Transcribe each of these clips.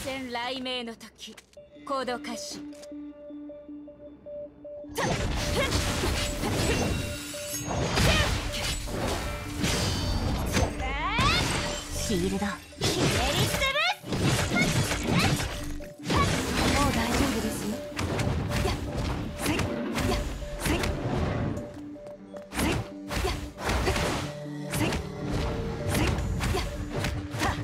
戦雷鳴の時、行動開始。 シールドひねりつぶす。 もう大丈夫ですよ。やっせいやっせいせいやっせいせいやっはっ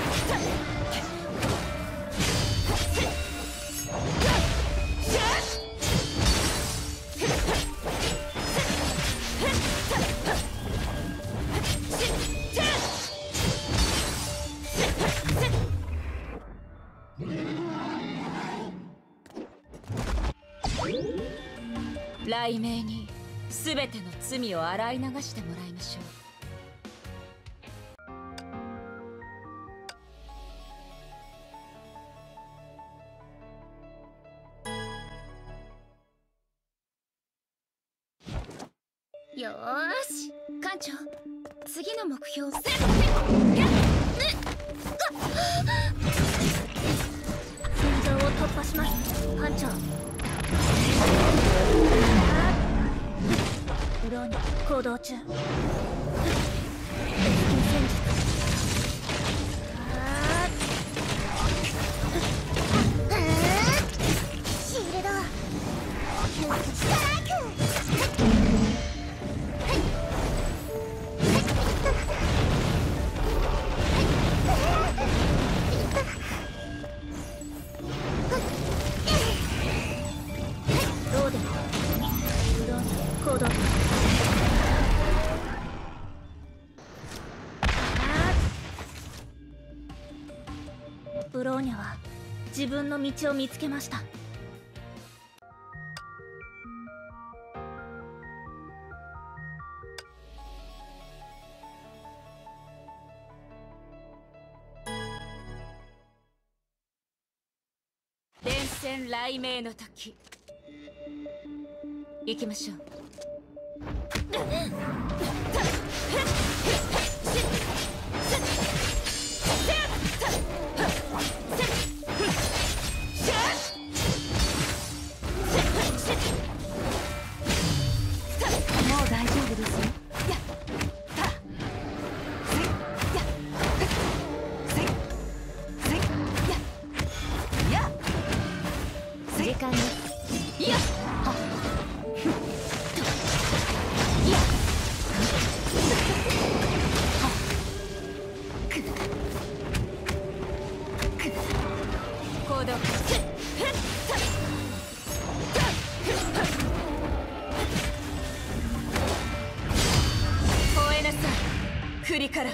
雷鳴に全ての罪を洗い流してもらいましょう。よーし、艦長、次の目標をセット。 戦場を突破します、艦長。ブローニ行動中。シールドストライク。どうでもブローニ行動。ブローニャは自分の道を見つけました。 電線雷鳴の時、行きましょう。 もう大丈夫ですよ。やっはっせいやっせいせいやっやっ時間です。 いやはっやっはっくっくっ行動開始。吠えなさい、栗から。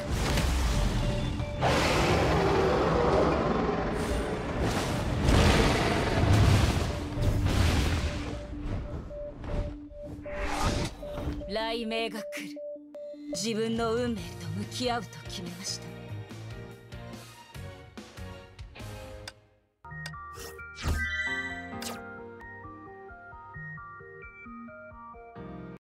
雷鳴が来る。自分の運命と向き合うと決めました。